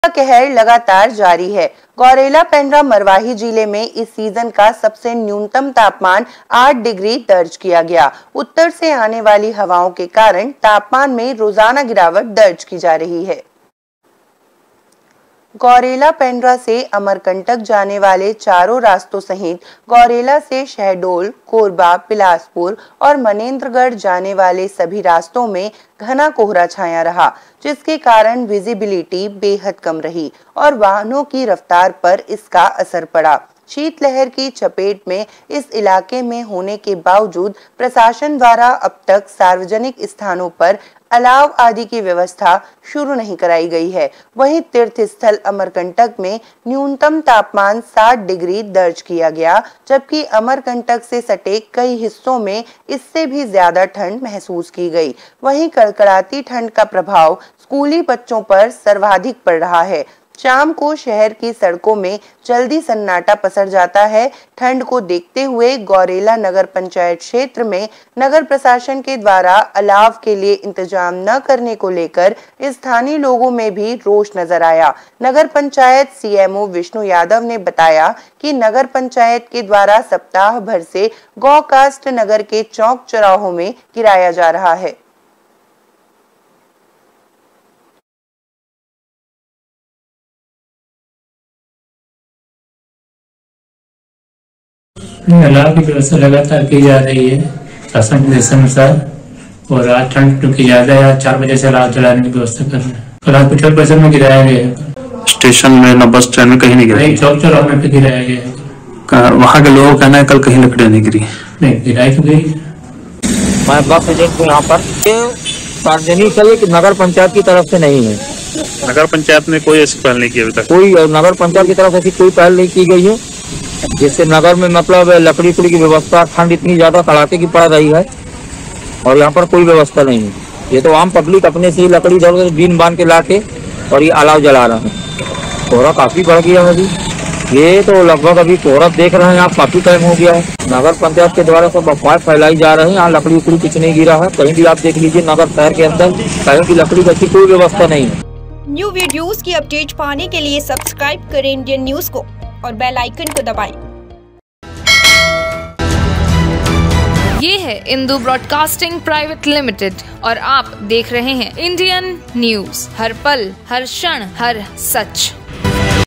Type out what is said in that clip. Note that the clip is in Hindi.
कहर लगातार जारी है। गौरेला पेंड्रा मरवाही जिले में इस सीजन का सबसे न्यूनतम तापमान 8 डिग्री दर्ज किया गया। उत्तर से आने वाली हवाओं के कारण तापमान में रोजाना गिरावट दर्ज की जा रही है। गौरेला पेंड्रा से अमरकंटक जाने वाले चारों रास्तों सहित गौरेला से शहडोल, कोरबा, बिलासपुर और मनेंद्रगढ़ जाने वाले सभी रास्तों में घना कोहरा छाया रहा, जिसके कारण विजिबिलिटी बेहद कम रही और वाहनों की रफ्तार पर इसका असर पड़ा। शीतलहर की चपेट में इस इलाके में होने के बावजूद प्रशासन द्वारा अब तक सार्वजनिक स्थानों पर अलाव आदि की व्यवस्था शुरू नहीं कराई गई है। वहीं तीर्थ स्थल अमरकंटक में न्यूनतम तापमान 60 डिग्री दर्ज किया गया, जबकि अमरकंटक से सटे कई हिस्सों में इससे भी ज्यादा ठंड महसूस की गई। वहीं कड़कड़ाती ठंड का प्रभाव स्कूली बच्चों पर सर्वाधिक पड़ रहा है। शाम को शहर की सड़कों में जल्दी सन्नाटा पसर जाता है। ठंड को देखते हुए गौरेला नगर पंचायत क्षेत्र में नगर प्रशासन के द्वारा अलाव के लिए इंतजाम न करने को लेकर स्थानीय लोगों में भी रोष नजर आया। नगर पंचायत सीएमओ विष्णु यादव ने बताया कि नगर पंचायत के द्वारा सप्ताह भर से गौकास्ट नगर के चौक चौराहों में गिराया जा रहा है। अलाव की व्यवस्था लगातार की जा रही है शासन के निर्देशानुसार। और आज ठंड क्योंकि ज्यादा है, 4 बजे से अलाव जलाने की व्यवस्था कर रहे हैं। कल हॉस्पिटल परिसर में गिराया गया है। स्टेशन में न बस स्टैंड में कहीं नहीं गिरा, चौक चौराहे में गिराया गया है। वहाँ के लोगों का कहना है कल कहीं लकड़ियाँ नहीं गिरी। नहीं, गिराई तो गई। मैं बस एजेंट हूँ यहाँ पर। सार्वजनिक है कि नगर पंचायत की तरफ से नहीं है। नगर पंचायत ने कोई ऐसी पहल नहीं की अभी तक। कोई नगर पंचायत की तरफ ऐसी कोई पहल नहीं की गई है, जिससे नगर में मतलब लकड़ी की व्यवस्था, ठंड इतनी ज्यादा कड़ाके की पड़ रही है और यहाँ पर कोई व्यवस्था नहीं है। ये तो आम पब्लिक अपने से ही लकड़ी धर बीन बांध के लाके और ये अलाव जला रहे हैं। कोहरा काफी बढ़ गया है अभी। ये तो लगभग अभी कोहरा देख रहे हैं आप, काफी टाइम हो गया है। नगर पंचायत के द्वारा सब अफवाह फैलाई जा रही है। यहाँ लकड़ी उकड़ी कुछ नहीं गिरा है। कहीं भी आप देख लीजिए नगर शहर के अंदर कहीं भी लकड़ी की कोई व्यवस्था नहीं है। न्यू वीडियोस की अपडेट पाने के लिए सब्सक्राइब करें इंडियन न्यूज को और बेल आइकन को दबाएं। ये है इंदू ब्रॉडकास्टिंग प्राइवेट लिमिटेड और आप देख रहे हैं इंडियन न्यूज। हर पल, हर क्षण, हर सच।